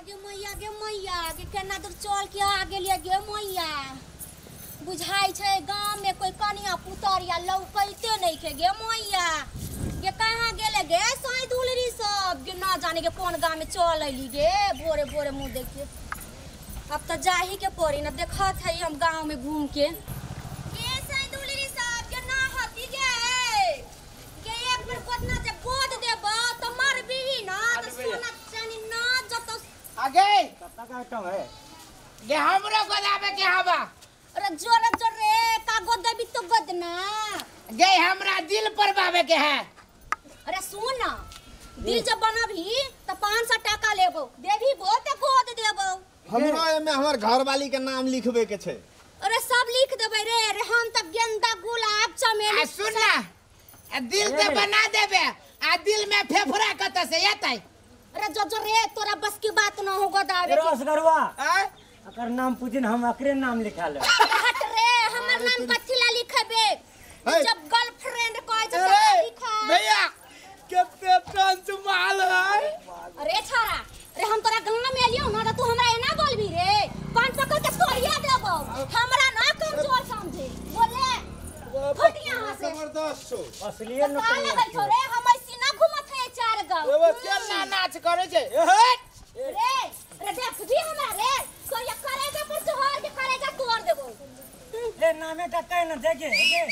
गे मैया के केना दूर चल के आगे लिए गे मैया बुझाई छे गांव में कोई कनिया पुतरिया लौकैते नहीं के गे मैया ये कहां गेले गे साई दुलरी सब गे ना जाने के कौन गांव में चल अइली गे बोरे बोरे मुंह देख के अब तो जाही के पड़ी ना देखत है हम गांव में घूम के गे साई दुलरी सब के ना हती गे के एक बार कोतना जे गोद देबा तो मर भी ना तो सोना चानी ना जतो आगे कत्ता का आइटम है गे हमरो गोदाबे के हवा अरे जोरे जोरे का गोद देबी तो बदना गे हमरा दिल पर बाबे के है। अरे सुन ना दिल जब बनबी तो 500 टका लेबो देबी बो तो गोद देबो हमरो में हमर घरवाली के नाम लिखबे के छे। अरे सब लिख देबे रे हम त गेंदा गुलाब चमेली सुन ना दिल ते बना देबे आ दिल में फेफड़ा कत से एतै। अरे जो जो रे तोरा बस की बात न हो गोदावे रस गरवा अकर नाम पूजिन हम अकरे नाम लिखा ले हट रे हमर नाम कथि ला लिखबे जब गर्लफ्रेंड कहै छै लिखा भैया कितने टन माल है। अरे छोरा रे हम तोरा गांव में एलियो ना तो तू हमरा एना बोलबी रे पान पकड़ के तोड़िया देबो हमरा ना कमजोर समझे बोले फटिया हां से जबरदस्त छो असलिए न काले बैठो रे हम सीना घुमत है चार गांव एबे केना नाच करे छै रे रे देख भी हमरा रे कोई करेगा पर जोहर के करेगा तोड़ देबो ए नामे टक्का न देगे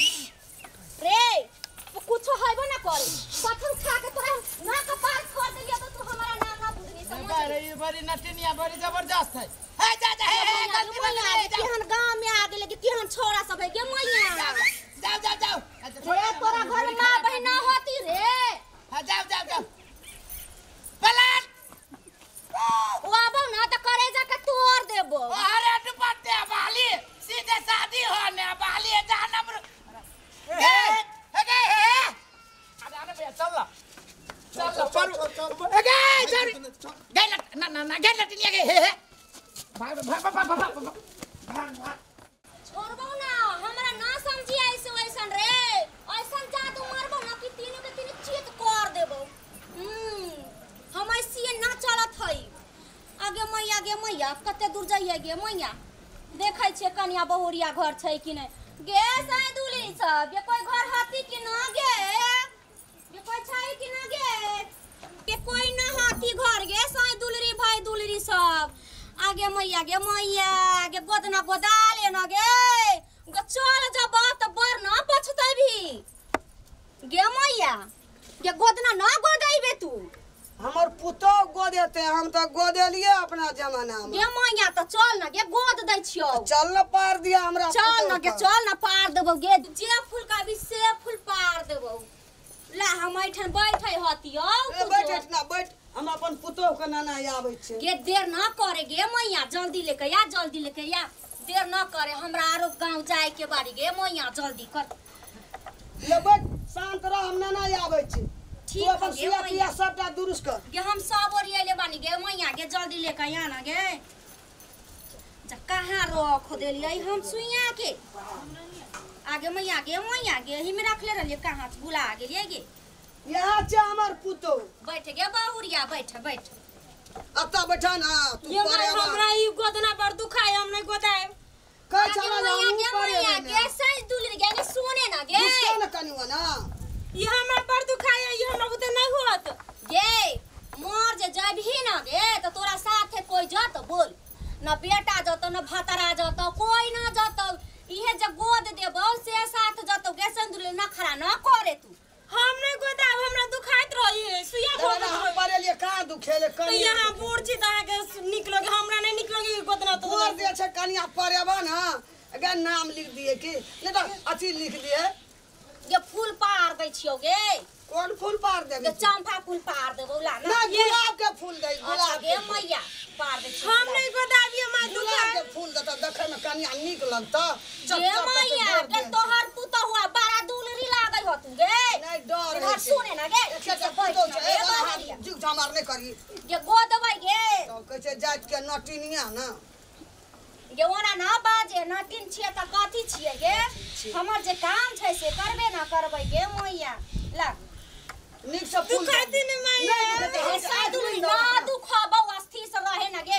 रे वो कुछ होइबो ना करे पत्थर खा के तोरा ना कपार फोड़ देलियो तो तू हमरा नाम ना बुझनी समझ रे ये बड़ी नटनिया बड़ी जबरदस्त है। हे जा जा हे गलती बन गई केहन गांव में आ गेले कि केहन छोरा सब है के मैया जाओ जाओ जाओ रे तोरा घर में मां बहिन होती रे हां जाओ जाओ जाओ पलट ओ आबो ना तो करे जा के तोड़ देबो अरे दुपट्टे वाली सीधे शादी होने वाली है जानम हे हे अरे आने भैया चल चल हे चल ना ना ना गेल लटनिया के हे भाग भाग भाग भाग छोड़बो ना हमरा ना समझी ऐसे वैसन रे ऐसन जादू मारबो ना कि तीनों के तीन चीत कर देबो हम ऐसे ना चलत हई आगे मैया कते दूर जाइए गे मैया देखै छे कन्या बहुरिया घर छै कि नै गे साई दुली सब ये कोई घर हाथी कि ना गे ये कोई छै कि ना गे के कोई ना हाथी घर गे साई दुलरी भाई दुलरी सब आगे मैया गे गोदना गोदाले ना गे चल जब त बर ना पछतै भी गे मैया गे गोदना ना गोदैबे तू हमर पुतो गोदेते हम तो गोदेलिए अपना जमाना में गे मैया त चल ना गे गोद दै छियो चल न पार दिया हमरा चल ना गे चल ना पार देबो गे जे फूल का भी से फूल पार देबो ला हम ऐठन बैठै हतियौ बैठ ना बैठ हम अपन पुतो के नाना आबै छै गे देर ना करे गे मैया जल्दी लेके या देर ना करे हमरा आरो गांव जाए के बारी गे मैया जल्दी कर ले बैठ शांत रह हम नाना आबै छै ठीक तू अपन है सिया पिया सबटा दुरुस्त कर गे हम सब ओरियले बानी गे मैया गे जल्दी लेके या ना गे जा कहां रख देलियै हम सुइया के आगे मैया गे ही में रखले रहलिए कहां भुला गेलिए गे यहाँ छै हमर पुतो बैठ गे बहुरिया बैठ अत्ता बैठा ना तू ये करे हमरा ई गोदना पर दुखाय हम नहीं गोदाय कह चला हम मैया गे सज दुलरी गे ने सुने ना गे मुस्का न कनिवा ना ये हमरा पर दुखाय ये हमरा बुते नहीं होत गे मोर जे जबही ना गे तो तोरा साथे कोई जत बोल न बेटा जत न भतरा जत कोई ना जत इहे जे गोद देबो से साथ जत गे संदुले न खरा न करे तू हम नहीं गोदाय हमरा दुखाइत रही सुइया दादा हम परे लिए कहां दुखेले तो कनिया यहाँ बूढ़ छी ता के निकलोगे हमरा नहीं निकलोगे गोदना तो तोर दे छै कनिया परेबा ना अगर नाम लिख दिए कि नहीं तो अथी लिख दिए गे फूल पार दै छियो गे कौन फूल पार दे गे चंपा फूल पार देबो ला ना गुलाब के फूल दे अच्छा गुलाब गे मैया पार दै छियो हम नहीं गोदाय मैं गुलाब दुखाय के फूल देता देखे में कनिया नीक लगता गे मैया गे तोहर पुतो हुआ बड़ा दुलरी लागै हो तू गे नहीं डर घर सुने ना गे तो छै जुग झमार नहीं करी गे गोदबै गे तो कह छै जात के नटिनिया ना गे ओना ना बाजे नटिन छियै त कथि छियै गे हमर जे काम छै से करबे ना करबै गे मैया ला नीक से फूल दुखाती नहीं मैया ऐसा दुलरी ना दुखबौ अस्थिर से रहे ना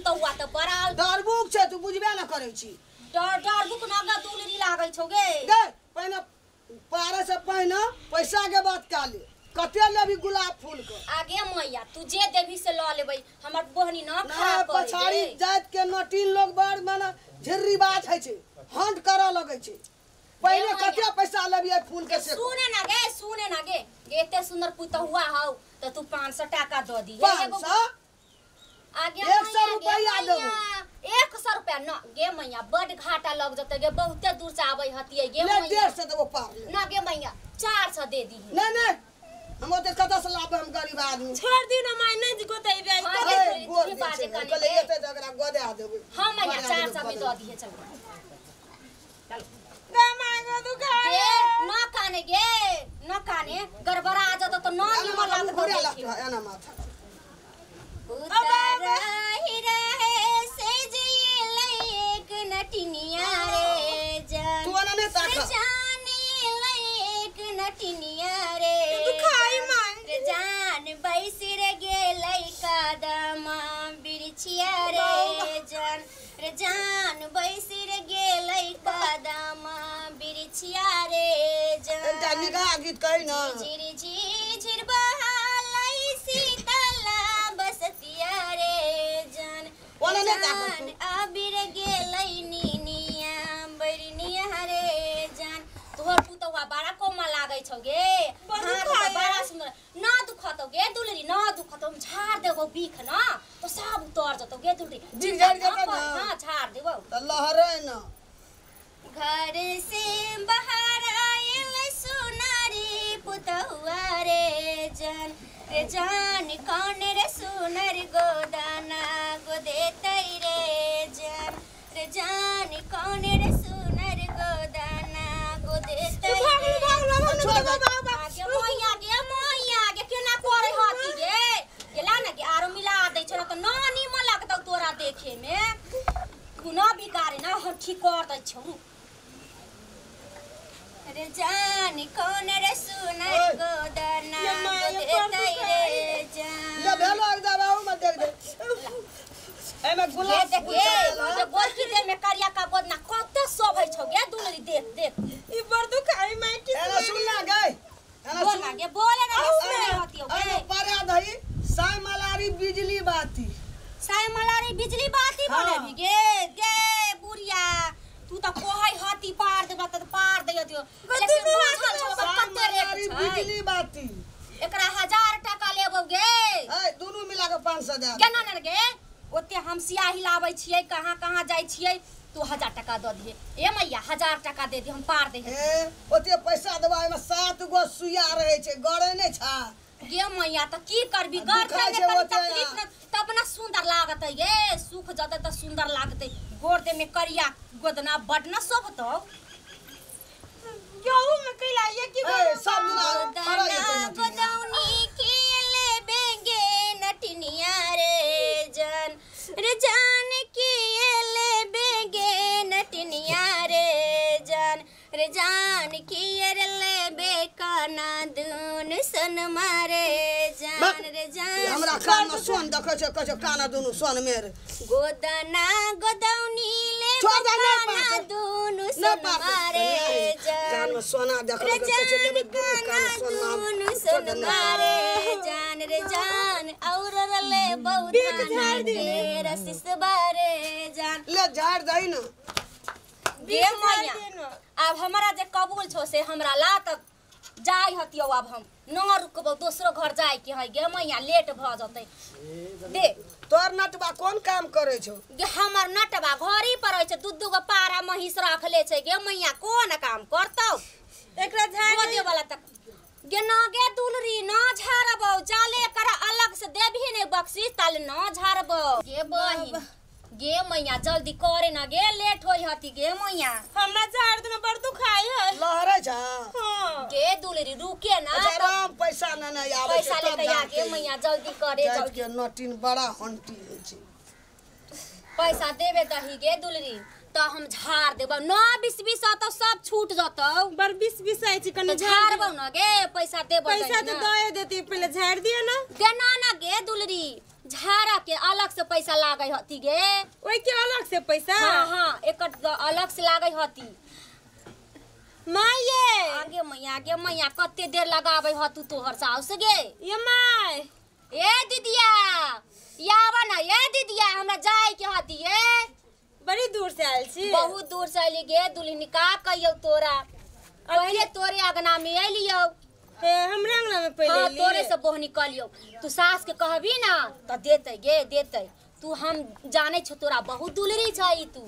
पुतौआ त बराल डरबुक छै तू बुझबे न करै छी डर बुक नगा दुलरी लागै छौ गे गे पहिने पारे से पहिने पैसा के बात का ले कते लेबी गुलाब फूल के आगे मैया तू जे देवी से ल लेबै हमर बहनी न ना खराब कर पछाड़ी जात के नटीन लोग बड़ माने झिर्री बात है छै हंट करा लगै छै पहिले ए कते पैसा लेबी फूल के से सुने ना गे एते सुंदर पुतौआ हौ त तू 500 टाका द दी 500 आगे 100 रुपया देबो 100 रुपया न गे मैया बड़ घाटा लग जते गे बहुते दूर से आबै हतिए गे ले मैया 150 देबो पार ना गे मैया 400 दे दी नहीं हम ओते कत से लाबे हम गरीब आदमी छोड़ दी ना माय नहीं गोते बे अरे गोर दे छै कले एते जगरा गोदे देबे हां मैया 400 में द दिए चल गे माय गो दुखाए ए न काने गे न काने गड़बड़ा आ जातो त न निमन लागत घुरे लागत एना माथा उतर ही रहे से जे लेक नटिनिया रे जान तू आना नहीं ताका जाने लेक नटिनिया रे दुखाई माय रे जान बैसिर गेलै कदम बिरछिया रे जान रे जान बैसिर गेलै कदम बिरछिया रे जान एकटा निगाह गीत कहि न झिर झिर बहालै शीतला बसतिया रे जान ओना नहीं ताका तू आबिर गेलै निनिया बरनिया रे जान तोहर पुतौआ बड़ा कोमा लागै छौ गे बड़ा सुंदर ना दुखतौ गे दुलरी ना दुखतौ हम झाड़ देबो बीख ना तो सब उतर जतौ गे दुलरी बीख झाड़ देबो ना हां झाड़ देबो त लहरे न घर से बाहर आयल सुनारी पुतौआ रे जान कौन रे सुनर गोदाना गोदेतै रे जान कौन रे सुनर गोदाना गोदेतै आगे मोया गे केना करे हती गे गेला ना गे आरो मिला दै छ त नानी म लागतौ तोरा देखे में गुना बिगारे ना हम ठीक कर दै छौ रे जान कौन रे सुनर गोदना गोदेतै रे जान जब भेलो एक दबाऊ मत देख दे एमे गुलाब गे जे गोरकी दे में करिया का गोदना कते शोभै छौ गे दुलरी देख ई बड़ दुखाई माय की एना सुन ना गए एना बोल ना गे बोले ना सुने हतियो अरे गे पारा दही साई मलारी बिजली बाती साई मलारी बिजली बाती बने भी गे बुढ़िया तू त कोहै हाथी पार देबा त पार दै दियो साई मलारी बिजली बाती एकरा 1000 टाका लेबो गे ए दोनों मिला के 500 दे केना न गे ओते हम सियाही लाबै छियै कहां जाय छियै तू 1000 टाका द दिए ए मैया 1000 टाका दे दी हम पार दे ए ओते पैसा देबा में 7 गो सुइया रहे छै गड़े नै छा गे मैया त की करबी घर दुखाइ में छै तकलीफ ओते न तब ना सुंदर लागत गे सुख जते त सुंदर लागत गोर दे में करिया गोदना बड न शोभतो केहू में कैला ये की ए सब दिन खड़ा येते न गोदौनी खेले बेगे नटिनिया रे जान खेले बेगे नटिनिया रे जान कियर ले बेकाना दून सन मारे जान रे जान हमरा कान में सोन देखै छै कहै छै काना दुनु सोन मेरे गोदना गोदौनी ले छोड़ दे, नहीं बेकाना पाते। दून न सन पाते मारे कान जान में सोना देखै कहै छै लेबे दुनु कान में सोना सन मारे जान और रले बहुत दे रसिस बारे जान ले झाड़ दही न गे मैया अब हमारा जे कबूल छो से हमरा ला तक जाय हतियो अब हम न रुकबो दूसरो घर जाय के है गे मैया लेट भ जतै दे तोर नटबा कोन काम करे छौ गे हमर नटबा घरी पर छै दू गो पारा महिष रखले छै गे मैया कोन काम करतौ एकरा झाड़ दे वाला तक गे न गे दुलरी न झारबौ जाले कर अलग से देबही ने बख्शीश ताले न झारबौ गे बहिन गे मैया जल्दी करे न गे लेट होई हती गे मैया हमरा झाड़ देना बड़ दुखाई है लहरे छा हां गे दुलरी रुके ना आराम पैसा न आवे पैसा लेके आ गे मैया जल्दी करे जात जल्दी के नटिन बड़ा हंटी होइ छै पैसा देबे दही गे दुलरी तो हम झाड़ देबौ न 20 तो सब छूट जतौ बड़ 20 आई छी तो कनी झाड़बौ न गे पैसा देबौ पैसा तो दए देती पहले झाड़ दिया ना गे ना गे दुलरी झाड़ा के अलग से पैसा लागे हती गे। ओई के अलग से पैसा? हाँ हाँ, एकर अलग से लागे हती। माये आगे मैया कते देर लगावे हतु तोहर साउस गे। ये माय ए दीदिया यावा ना, ए दीदिया हमरा जाए के हती। ए बड़ी दूर से आयल छी। बहुत दूर से आइली गे दुल्हनी का कहियो तोरा। पहले तोरे अगना में आइलियो। हे हमरे अंगना में पहले हाँ, ली। तोरे से बोहनी कलियो। तू सास के कहबी ना त देते गे देते। तू हम जाने छ तोरा बहुत दुलरी छै तू।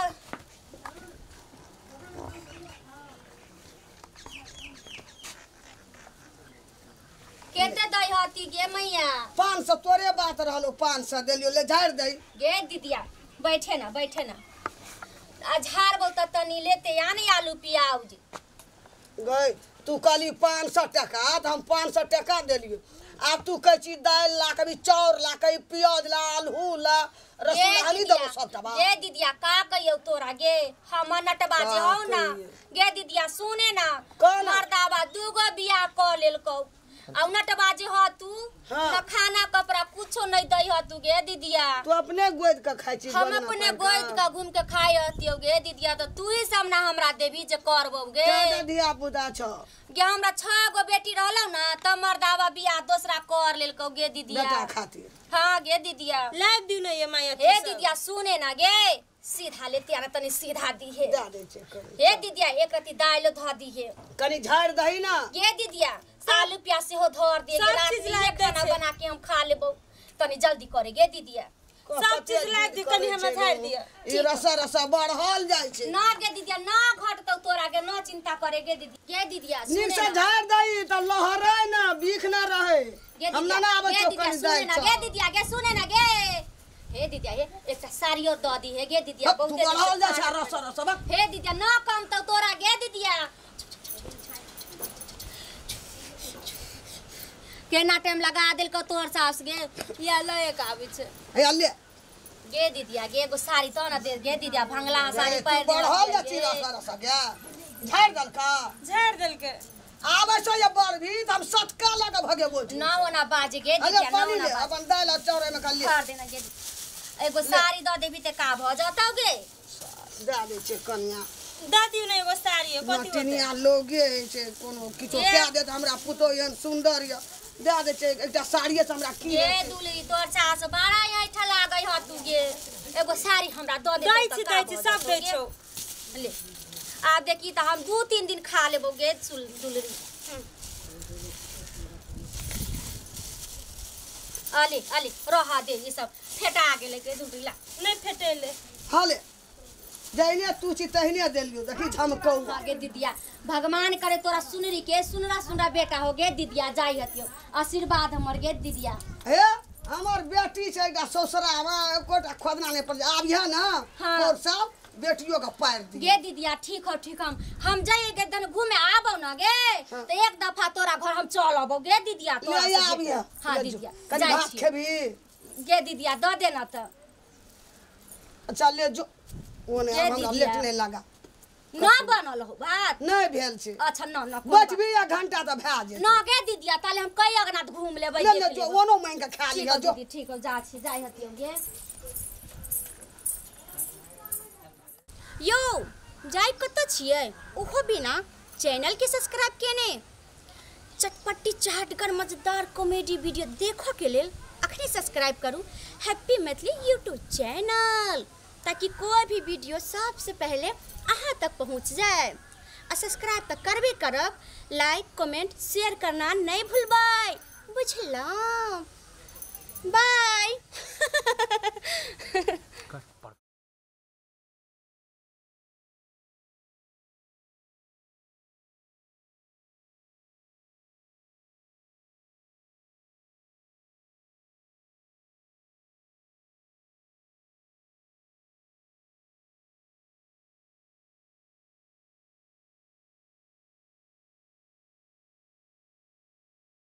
केते दई हती गे मैया? 500 तोरे बात रहलो, 500 देलियो, ले झाड़ दई। गे दीदिया बैठे ना आ झाड़ बोल त तनी लेते या नहीं आलू प्याज। गई तू कहली 500 टका तो हम 500 टका देलियो। अब तू कह छी दाल ला, कभी चाउर ला, कभी प्याज ला, आलू ला, रसगुल्ला हनी दबो सब तबा। गे दीदिया का कहियो तोरा गे हम नटबाजे का हो ना। कहियो? गे दीदिया सुने ना, कौन? मर्दावा दूगो बियाह क लेलकौ आ नटबाजे हो तू। हाँ। ना खाना कपड़ा कुछो नहीं दई हो तू गे दीदिया। तू अपने गोद के खाई छी। हम अपने गोद का घूम के खाई रहतियो गे दीदिया। तो तू ही सामना हमरा देवी जे करबो गे। के धिया पुता छ गे हमरा 6 गो बेटी रहलौ ना त मर्दावा बियाह दूसरा कर लेलकौ गे दीदिया। बेटा खातिर। हाँ गे दीदिया। लाइव दी ना ये माया। हे दीदिया सुने ना गे, सीधा लेते आना तनी सीधा दी है। दे दे छे कनी। हे दीदिया एक रति दाइलो ध दी है। कनी झाड़ दही ना। गे दीदिया आलू प्याज से हो धर दे। सब रात चीज में लाइव दे खाना छे। बना के हम खा लेबो। तनी जल्दी करे गे दीदिया। सब चीज लाइव दी, कनी हम झाड़ दिया। ई रसा बढ़ल जाय छे। ना गे दीदिया ना घटतौ तोरा गे, ना चिंता करे गे दीदी। गे दीदिया सुने नीक से ना। झाड़ दही त लहरे ना, बीख ना रहे। गे हम दीदिया, ना आबे गे छो दीदिया कनी सुने दाल ना। गे दीदिया गे सुने ना गे। हे दीदिया हे एकटा साड़ी और द दी है गे दीदिया। तू बढ़ल जा छा रसा बा। हे दीदिया ना कम तो तोरा गे दीदिया। केना टाइम लगा देल को तोर सास गे। या लए का आबै छै। हे अल्ले गे दीदिया गे एगो साड़ी तो ना दे गे दीदिया। भंगला साड़ी तू पहिर बढ़ल जा छी रसा के। झाड़ दल का झाड़ देल के आबै छो ये बड़ भी त हम सटका लगा भगे बोल। ना ओना बाजे गे अरे दीदिया। ना पानी ओना ले बाजे। अपन दाल चौरे में कर ले। कर देना गे। एगो साड़ी द देबी त का भ जतौ गे। दे दे छे कन्या। दादी ने एगो साड़ी है, कथि होते? नटिनिया लोगे छे कोनो किछो ए। कह दे त हमरा पुतो एहन सुंदर य। दे दे छे एकटा साड़िए से हमरा की गे रे। दुलरी तोर सास बड़ा ऐठा लागै ह तू गे। एगो साड़ी हमरा द दे। दै छी सब दै छौ। ले आब देखी त हम 2-3 दिन खा लेबो गे दुलरी। अली रहा दे ये सब फेटा गेले के दुलरी ला। नहीं फेटेले। हाले जइने तू छी तहिने देलियो देखी झमकौ। गे दीदिया भगवान करे तोरा सुनरी के सुनरा बेटा हो गे दीदिया। जाई हतियो आशीर्वाद हमर गे दीदिया। हे हमर बेटी छै गा ससुरावा एकोटा खोदना नहीं पड़ आबिया ना। हाँ। और सब बेटियों का पैर दी। गे दीदिया ठीक हो ठीक हम जाइए के दिन घूमे आबो ना गे। हाँ। तो एक दफा तोरा घर हम चल आबो गे दीदिया। तोरा ले से आबिया। भेंट। हाँ दीदिया कनी जाई भात छी। खेबी। गे दीदिया द देना त। अच्छा ले जो ओने ले हमरा दीदिया। लेट नहीं लगा। ना बनल हो भात। नहीं भेल छै। अच्छा ना बचबी 1 घंटा त भा जे। ना गे दीदिया ताले हम कई अगना घूम लेबै। ले ले जो ओनो मांग के खा ठीक लिया हो जो। दीदी ठीक हो जा छी जाई हतियो गे। यो जाई कत छियै ओहो बिना चैनल के सब्सक्राइब केने चटपटी चाटगर मजेदार कॉमेडी वीडियो देखो के लेल अखनी सब्सक्राइब करू हैप्पी मैथिली यूट्यूब चैनल, ताकि कोई भी वीडियो सबसे पहले अहाँ तक पहुँच जाए। आ सब्सक्राइब तो करबे करब, लाइक कमेंट शेयर करना नहीं भूलबै, बुझलौ? बाय।